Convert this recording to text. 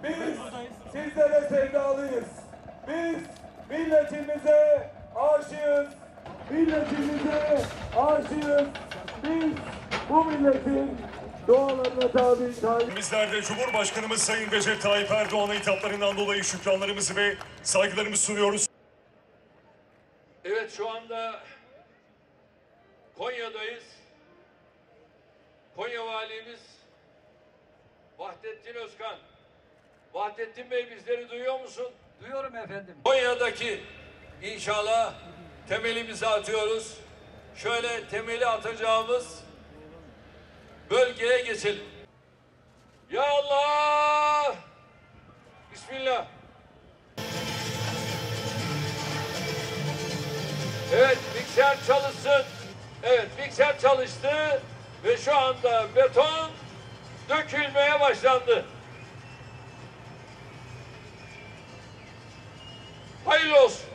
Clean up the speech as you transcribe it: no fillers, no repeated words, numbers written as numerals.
Biz sizlere sevdalıyız. Biz milletimize aşığız. Milletimize aşığız. Biz bu milletin doğalarına tabi. Bizler de Cumhurbaşkanımız Sayın Recep Tayyip Erdoğan'a hitaplarından dolayı şükranlarımızı ve saygılarımızı sunuyoruz. Evet, şu anda Konya'dayız. Konya Valimiz Vahdettin Özkan. Vahdettin Bey, bizleri duyuyor musun? Duyuyorum efendim. Konya'daki inşallah temelimizi atıyoruz. Şöyle temeli atacağımız bölgeye geçelim. Ya Allah! Bismillah. Evet, mikser çalışsın. Evet, mikser çalıştı ve şu anda beton dökülmeye başlandı. Hayırlı olsun.